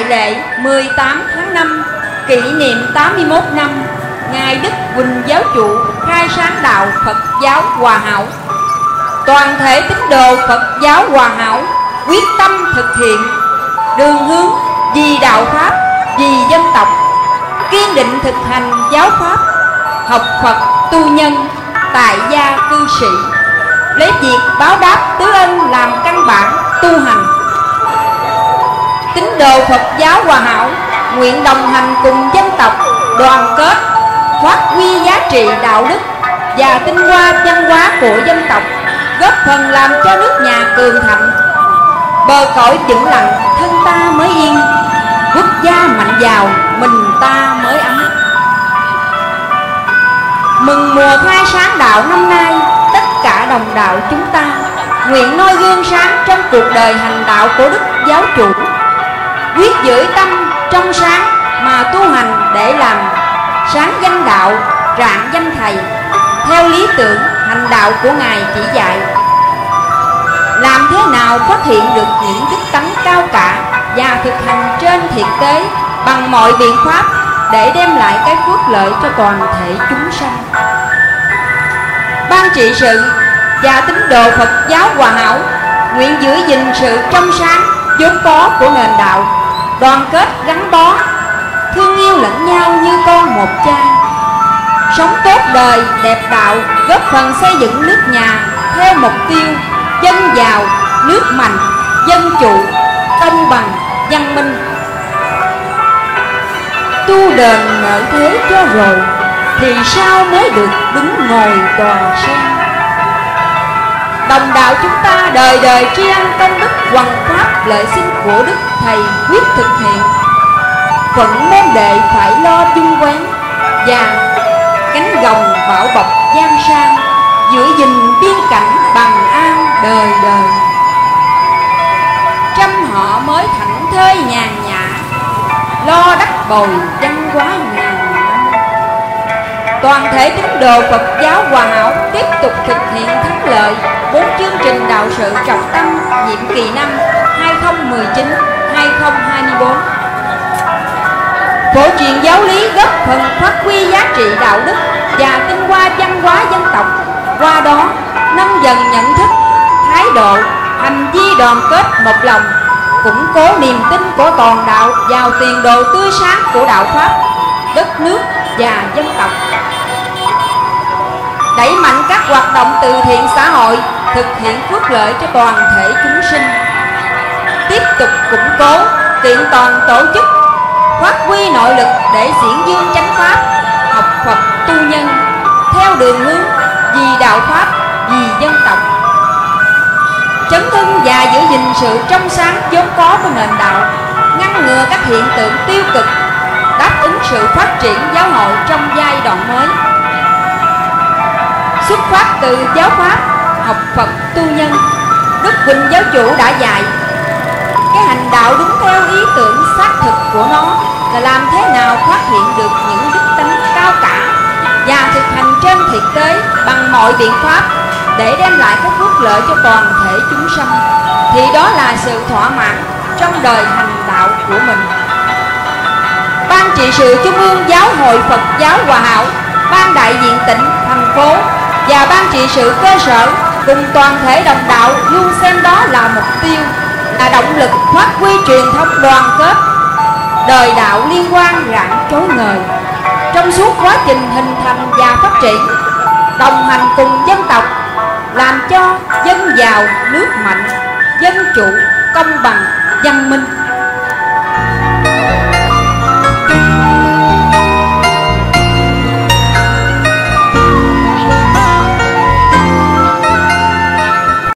lễ 18 tháng 5 kỷ niệm 81 năm Ngài Đức Huỳnh Giáo Chủ khai sáng đạo Phật giáo Hòa Hảo. Toàn thể tín đồ Phật giáo Hòa Hảo quyết tâm thực hiện đường hướng vì đạo Pháp, vì dân tộc, kiên định thực hành giáo Pháp, học Phật tu nhân, tại gia cư sĩ, lấy việc báo đáp tứ ân làm căn bản tu hành. Tín đồ Phật giáo Hòa Hảo nguyện đồng hành cùng dân tộc, đoàn kết, phát huy giá trị đạo đức và tinh hoa văn hóa của dân tộc, góp phần làm cho nước nhà cường thịnh. Bờ cõi vững lặng, thân ta mới yên, quốc gia mạnh giàu, mình ta mới ấm. Mừng mùa khai sáng đạo năm nay, tất cả đồng đạo chúng ta nguyện noi gương sáng trong cuộc đời hành đạo của Đức Giáo Chủ, quyết giữ tâm trong sáng mà tu hành để làm sáng danh đạo, rạng danh Thầy, theo lý tưởng hành đạo của Ngài chỉ dạy. Làm thế nào phát hiện được những đức tánh cao cả và thực hành trên thực tế bằng mọi biện pháp để đem lại cái phước lợi cho toàn thể chúng sanh. Ban trị sự và tín đồ Phật giáo Hòa Hảo nguyện giữ gìn sự trong sáng vốn có của nền đạo, đoàn kết gắn bó, thương yêu lẫn nhau như con một cha, sống tốt đời đẹp đạo, góp phần xây dựng nước nhà theo mục tiêu dân giàu, nước mạnh, dân chủ, công bằng, văn minh. Tu đền nợ thế cho rồi thì sao mới được đứng ngồi tòa sen. Đồng đạo chúng ta đời đời tri ân công đức hoằng pháp lợi sinh của Đức Thầy quyết thực hiện. Phận môn đệ phải lo dung quán và cánh gồng bảo bọc giang sang, giữ gìn biên cảnh bằng an đời đời. Trăm họ mới thảnh thơi nhàn nhã, lo đắp bồi văn hóa ngàn năm. Toàn thể tín đồ Phật giáo Hòa Hảo tiếp tục thực hiện thắng lợi 4 chương trình đạo sự trọng tâm nhiệm kỳ năm 2019-2024. Phổ truyền giáo lý góp phần phát huy giá trị đạo đức và tinh hoa văn hóa dân tộc, qua đó nâng dần nhận thức, thái độ, hành vi đoàn kết một lòng, củng cố niềm tin của toàn đạo vào tiền đồ tươi sáng của đạo Pháp, đất nước và dân tộc. Đẩy mạnh các hoạt động từ thiện xã hội, thực hiện phước lợi cho toàn thể chúng sinh. Tiếp tục củng cố, kiện toàn tổ chức, phát huy nội lực để diễn dương chánh pháp, học Phật tu nhân, theo đường hướng vì đạo Pháp, vì dân tộc. Chấn hưng và giữ gìn sự trong sáng vốn có của nền đạo, ngăn ngừa các hiện tượng tiêu cực, đáp ứng sự phát triển giáo hội trong giai đoạn mới. Xuất phát từ giáo Pháp, học Phật tu nhân, Đức Huỳnh Giáo Chủ đã dạy cái hành đạo đúng theo ý tưởng xác thực của nó là làm thế nào phát hiện được những đức tính cao cả và thực hành trên thực tế bằng mọi biện pháp để đem lại các phước lợi cho toàn thể chúng sanh, thì đó là sự thỏa mãn trong đời hành đạo của mình. Ban trị sự Trung ương Giáo hội Phật giáo Hòa Hảo, ban đại diện tỉnh, thành phố và ban trị sự cơ sở cùng toàn thể đồng đạo luôn xem đó là mục tiêu, là động lực phát huy truyền thống đoàn kết, đời đạo liên quan rạng chói ngời trong suốt quá trình hình thành và phát triển, đồng hành cùng dân tộc, làm cho dân giàu, nước mạnh, dân chủ, công bằng, văn minh.